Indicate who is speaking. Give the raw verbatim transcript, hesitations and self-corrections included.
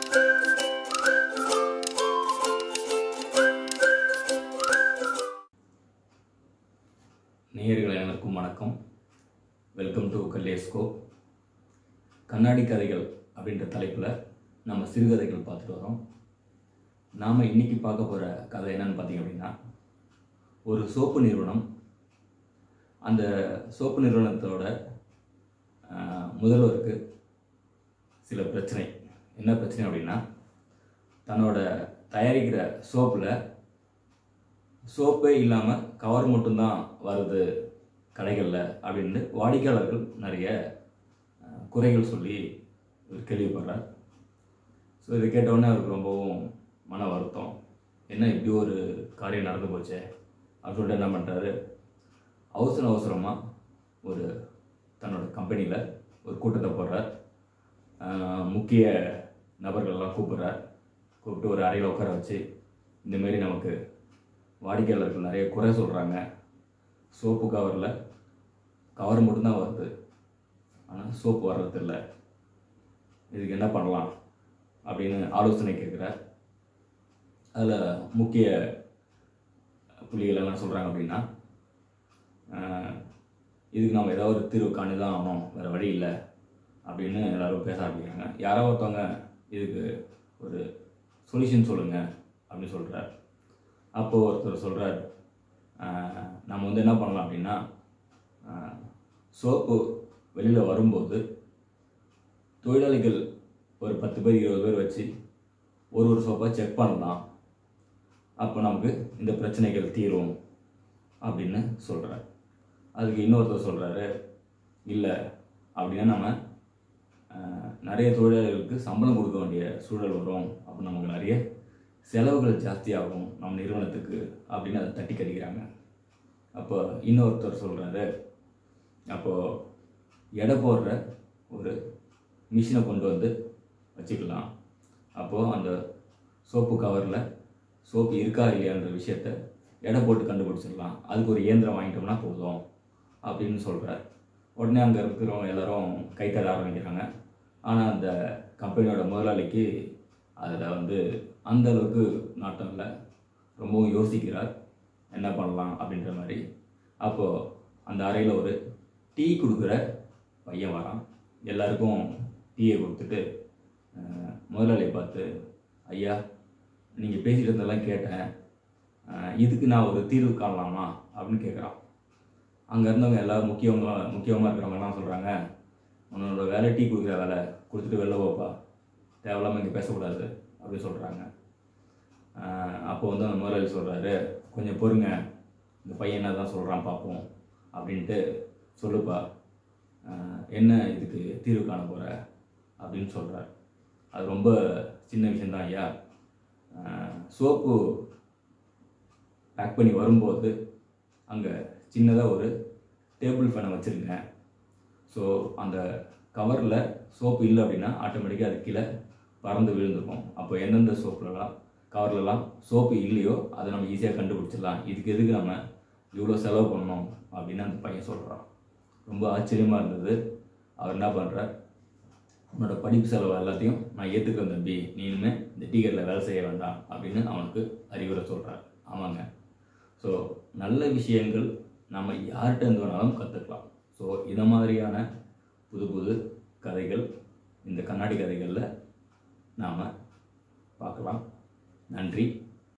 Speaker 1: நேயர்கள் அனைவருக்கும் வணக்கம். Welcome to kaleidoscope. கண்ணாடி கதைகள் அப்படின்ற தலைப்பில் நம்ம சிறுகதைகள் பார்த்துட்டு வரோம். நாம் இன்றைக்கி பார்க்க போகிற கதை என்னன்னு பார்த்தீங்க அப்படின்னா, ஒரு சோப்பு நிறுவனம், அந்த சோப்பு நிறுவனத்தோட முதல்வருக்கு சில பிரச்சனை. என்ன பிரச்சனை அப்படின்னா, தன்னோட தயாரிக்கிற சோப்பில் சோப்பே இல்லாமல் கவர் மட்டும்தான் வருது கடைகளில் அப்படின்னு வாடிக்கையாளர்கள் நிறைய குறைகள் சொல்லி கேள்விப்படுறார். ஸோ இதை கேட்டவுடனே அவருக்கு ரொம்பவும் மன வருத்தம். என்ன இப்படி ஒரு காரியம் நடந்து போச்சே அப்படின்னு சொல்லிட்டு என்ன பண்ணுறாரு, அவசர அவசரமாக ஒரு தன்னோட கம்பெனியில் ஒரு கூட்டத்தை போடுறார். முக்கிய நபர்கள்லாம் கூப்பிட்றார். கூப்பிட்டு ஒரு அறையில் உட்கார வச்சு, இந்தமாரி நமக்கு வாடிக்கையாளர்கள் நிறைய குறை சொல்கிறாங்க, சோப்பு கவரில் கவர் மட்டும்தான் வருது, ஆனால் சோப்பு வர்றதில்ல, இதுக்கு என்ன பண்ணலாம் அப்படின்னு ஆலோசனை கேட்குறார். அதில் முக்கிய புள்ளிகள் என்ன சொல்கிறாங்க அப்படின்னா, இதுக்கு நம்ம ஏதாவது ஒரு தீர்வு காணி தான் ஆகணும், வேறு வழி இல்லை அப்படின்னு எல்லோரும் பேச ஆரம்பிக்கிறாங்க. யாரோ ஒருத்தவங்க இதுக்கு ஒரு சொல்யூஷன் சொல்லுங்கள் அப்படின்னு சொல்கிறார். அப்போது ஒருத்தர் சொல்கிறார், நம்ம வந்து என்ன பண்ணலாம் அப்படின்னா, சோப்பு வெளியில் வரும்போது தொழிலாளிகள் ஒரு பத்து பேர் இருபது பேர் வச்சு ஒரு ஒரு சோப்பாக செக் பண்ணலாம், அப்போ நமக்கு இந்த பிரச்சனைகள் தீரும் அப்படின்னு சொல்கிறார். அதுக்கு இன்னொருத்தர் சொல்கிறாரு, இல்லை அப்படின்னா நம்ம நிறைய தொழிலாளர்களுக்கு சம்பளம் கொடுக்க வேண்டிய சூழல் வரும், அப்போ நமக்கு நிறைய செலவுகள் ஜாஸ்தியாகும் நம்ம நிறுவனத்துக்கு அப்படின்னு அதை தட்டி கட்டிக்கிறாங்க. அப்போ இன்னொருத்தர் சொல்கிறாரு, அப்போது எடை போடுற ஒரு மிஷினை கொண்டு வந்து வச்சுக்கலாம், அப்போது அந்த சோப்பு கவரில் சோப்பு இருக்கா இல்லையான்ற விஷயத்த எடை போட்டு கண்டுபிடிச்சிடலாம், அதுக்கு ஒரு இயந்திரம் வாங்கிட்டோம்னா போதும் அப்படின்னு சொல்கிறார். உடனே அங்கே இருக்கிறவங்க எல்லோரும் கைத்தட ஆரம்பிக்கிறாங்க. ஆனால் அந்த கம்பெனியோட முதலாளிக்கு அதில் வந்து அந்த அளவுக்கு நாட்டம் இல்லை, ரொம்பவும் யோசிக்கிறார் என்ன பண்ணலாம் அப்படின்ற மாதிரி. அப்போது அந்த அறையில் ஒரு டீ கொடுக்குற பையன் வரான். எல்லாருக்கும் டீயை கொடுத்துட்டு முதலாளியை பார்த்து, ஐயா நீங்கள் பேசிகிட்டு இருந்தெல்லாம் கேட்டேன், இதுக்கு நான் ஒரு தீர்வு காணலாமா அப்படின்னு கேட்குறான். அங்கே இருந்தவங்க எல்லோரும் முக்கியவங்க முக்கியமாக இருக்கிறவங்கலாம் சொல்கிறாங்க, உன்னோட வேலை டீ கொடுக்குற வேலை, கொடுத்துட்டு வெளில போப்பா, தேவையில்லாமல் இங்கே பேசக்கூடாது அப்படின்னு சொல்கிறாங்க. அப்போ வந்து அந்த முதலாளி சொல்கிறாரு, கொஞ்சம் பொறுங்க, இந்த பையன் என்ன தான் சொல்கிறான் பார்ப்போம் அப்படின்ட்டு, சொல்லுப்பா என்ன இதுக்கு தீர்வு காண போகிற அப்படின்னு சொல்கிறார். அது ரொம்ப சின்ன விஷயந்தான் ஐயா, சோப்பு பேக் பண்ணி வரும்போது அங்கே சின்னதாக ஒரு டேபிள் ஃபேனை வச்சுருங்க. ஸோ அந்த கவரில் சோப்பு இல்லை அப்படின்னா ஆட்டோமேட்டிக்காக அது கீழே பறந்து விழுந்துருக்கும். அப்போ எந்தெந்த சோப்புலலாம் கவர்லலாம் சோப்பு இல்லையோ அதை நம்ம ஈஸியாக கண்டுபிடிச்சிடலாம், இதுக்கு எதுக்கு நம்ம இவ்வளோ செலவு பண்ணணும் அப்படின்னு அந்த பையன் சொல்கிறான். ரொம்ப ஆச்சரியமாக இருந்தது. அவர் என்ன பண்ணுறார், உன்னோட படிப்பு செலவு எல்லாத்தையும் நான் ஏற்றுக்கிறேன் தம்பி, நீ இனிமேல் இந்த டீ கடையில் வேலை செய்ய வேண்டாம் அப்படின்னு அவனுக்கு அறிவுரை சொல்கிறார். ஆமாங்க, ஸோ நல்ல விஷயங்கள் நம்ம யார்கிட்ட இருந்து வேணாலும் கற்றுக்கலாம். ஸோ இதை மாதிரியான புது புது கதைகள் இந்த கண்ணாடி கதைகளில் நாம் பார்க்கலாம். நன்றி.